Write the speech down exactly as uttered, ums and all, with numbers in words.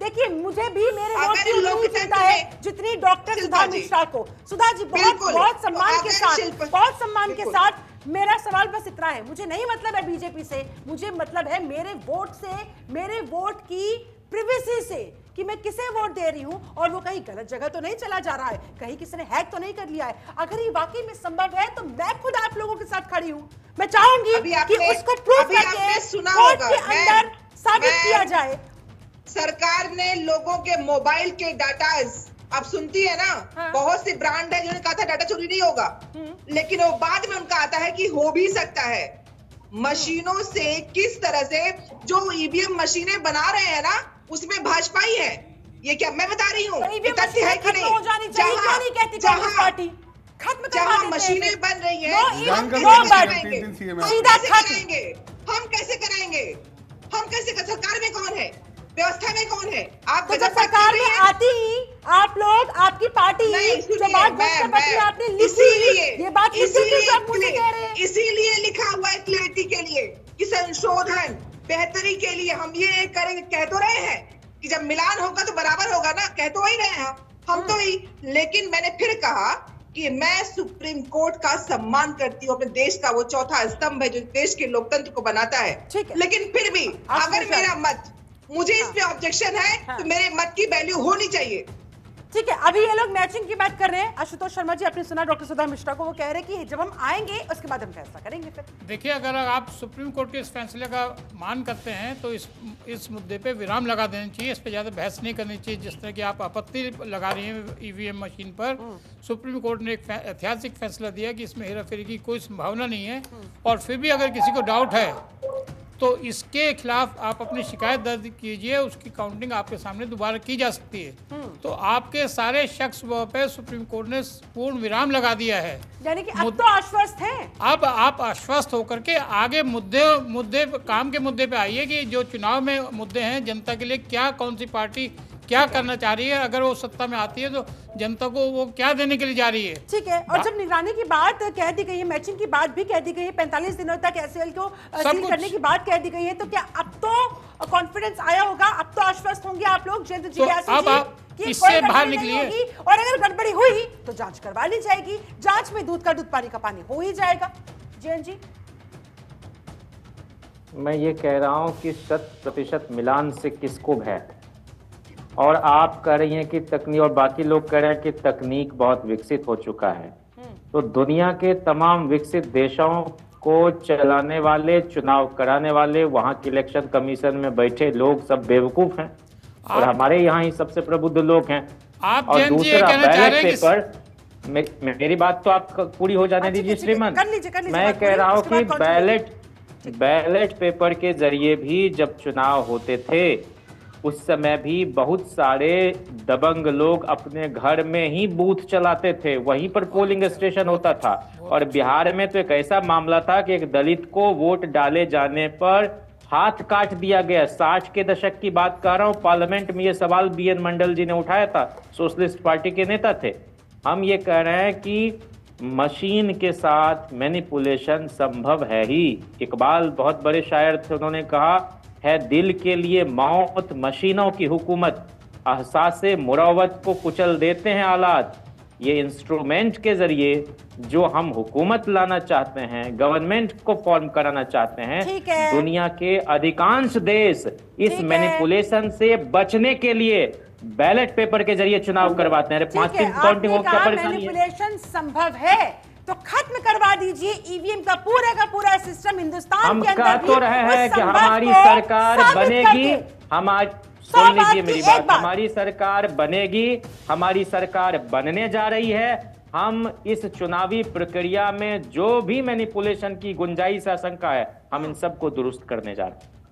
देखिए मुझे भी मेरे वोट की उतनी चिंता है जितनी डॉक्टर सुधा मिश्रा को। सुधा जी बहुत बहुत सम्मान के साथ बहुत सम्मान के साथ मेरा सवाल बस इतना है, मुझे नहीं मतलब है बीजेपी से, मुझे मतलब है मेरे वोट से, मेरे वोट की प्रिवेसी से कि मैं किसे वोट दे रही हूं और वो कहीं गलत जगह तो नहीं चला जा रहा है, कहीं किसी ने हैक तो नहीं कर लिया है। अगर ये वाकई में संभव है तो मैं खुद आप लोगों के साथ खड़ी हूं। मैं चाहूंगी कि उसको प्रूफ करके कोर्ट के अंदर साबित किया जाए। सरकार ने लोगों के मोबाइल के डाटाज, आप सुनती है ना, हाँ। बहुत सी ब्रांड है जिन्होंने कहा था डाटा चोरी नहीं होगा, लेकिन वो बाद में उनका आता है कि हो भी सकता है। मशीनों से किस तरह से जो ईवीएम मशीनें बना रहे हैं ना, उसमें भाजपा ही है, ये क्या मैं बता रही हूँ? तथ्य है कि नहीं? जहाँ जहाँ मशीनें बन रही है, हम कैसे कराएंगे? हम कैसे? सरकार में कौन है? व्यवस्था में कौन है? आप तो जब सरकार में आती ही आप लोग, आपकी पार्टी जो बात पत्र आपने लिखी, ये बात इसीलिए लिखा हुआ है क्लैरिटी के लिए कि संशोधन बेहतरी के लिए हम ये करेंगे। कह तो रहे हैं कि जब मिलान होगा तो बराबर होगा ना, कह तो वही रहे हैं हम तो ही। लेकिन मैंने फिर कहा कि मैं सुप्रीम कोर्ट का सम्मान करती हूँ, अपने देश का वो चौथा स्तंभ है जो देश के लोकतंत्र को बनाता है। लेकिन फिर भी अगर मेरा मत, मुझे इस पे ऑब्जेक्शन है, हाँ। तो मेरे मत की वैल्यू होनी चाहिए। ठीक है, अभी ये लोग मैचिंग की बात कर रहे हैं। आशुतोष शर्मा जी, आपने सुना डॉक्टर सुधा मिश्रा को, वो कह रहे हैं कि जब हम आएंगे उसके बाद हम फैसला करेंगे। फिर देखिए, अगर आप सुप्रीम कोर्ट के इस फैसले का मान करते हैं तो इस इस मुद्दे पे विराम लगा देना चाहिए, इस पे ज़्यादा बहस नहीं करनी चाहिए। जिस तरह की आप आपत्ति लगा रही हैं ईवीएम मशीन पर, सुप्रीम कोर्ट ने एक ऐतिहासिक फैसला दिया कि इसमें हेराफेरी की कोई संभावना नहीं है, और फिर भी अगर किसी को डाउट है तो इसके खिलाफ आप अपनी शिकायत दर्ज कीजिए, उसकी काउंटिंग आपके सामने दोबारा की जा सकती है। तो आपके सारे शख्स पे सुप्रीम कोर्ट ने पूर्ण विराम लगा दिया है, यानी कि अब तो आश्वस्त हैं। अब आप आश्वस्त होकर के आगे मुद्दे मुद्दे काम के मुद्दे पे आइए कि जो चुनाव में मुद्दे हैं, जनता के लिए क्या, कौन सी पार्टी क्या करना चाह रही है, अगर वो सत्ता में आती है तो जनता को वो क्या देने के लिए जा रही है। ठीक है, और जब निगरानी की बात कह दी गई है, मैचिंग की बात भी कह दी गई है, पैंतालीस दिनों तक एसएल को सील करने की बात कह दी गई है, तो क्या अब तो कॉन्फिडेंस आया होगा? अब तो आश्वस्त होंगे आप लोग जयंत जिज्ञासु जी, इससे बाहर निकलिए, और अगर गड़बड़ी हुई तो जांच करवा ली जाएगी। जांच में दूध का दूध पानी का पानी हो ही जाएगा। जयंत जी, मैं ये कह रहा हूँ कि शत प्रतिशत मिलान से किसको भय, और आप कह रही हैं कि तकनीक, और बाकी लोग कह रहे हैं कि तकनीक बहुत विकसित हो चुका है। तो दुनिया के तमाम विकसित देशों को चलाने वाले, चुनाव कराने वाले, वहाँ के इलेक्शन कमीशन में बैठे लोग सब बेवकूफ हैं, और हमारे यहाँ ही सबसे प्रबुद्ध लोग हैं। आप और दूसरा बैलेट पेपर, मे, मेरी बात तो आप पूरी हो जाने दीजिए श्रीमान। मैं कह रहा हूँ कि बैलेट बैलेट पेपर के जरिए भी जब चुनाव होते थे, उस समय भी बहुत सारे दबंग लोग अपने घर में ही बूथ चलाते थे, वहीं पर पोलिंग स्टेशन होता था। और बिहार में तो एक ऐसा मामला था कि एक दलित को वोट डाले जाने पर हाथ काट दिया गया। साठ के दशक की बात कर रहा हूँ, पार्लियामेंट में ये सवाल बी एन मंडल जी ने उठाया था, सोशलिस्ट पार्टी के नेता थे। हम ये कह रहे हैं कि मशीन के साथ मैनिपुलेशन संभव है ही। इकबाल बहुत बड़े शायर थे, उन्होंने कहा है, दिल के लिए मौत मशीनों की हुकूमत, एहसासे मुरावत को कुचल देते हैं आलात। ये इंस्ट्रूमेंट के जरिए जो हम हुकूमत लाना चाहते हैं, गवर्नमेंट को फॉर्म कराना चाहते हैं, दुनिया के अधिकांश देश इस मैनिपुलेशन से बचने के लिए बैलेट पेपर के जरिए चुनाव करवाते हैं। पांच दिन काउंटिंग हो, क्या परेशानी है? मैनिपुलेशन संभव है तो खत्म करवा दीजिए ईवीएम का पूरा का पूरा सिस्टम हिंदुस्तान के अंदर। हम कह तो रहे हैं कि हमारी सरकार बनेगी, हमारी सुन लीजिए मेरी बात, हमारी सरकार बनेगी, हमारी सरकार बनने जा रही है। हम इस चुनावी प्रक्रिया में जो भी मैनिपुलेशन की गुंजाइश आशंका है, हम इन सबको दुरुस्त करने जा रहे हैं।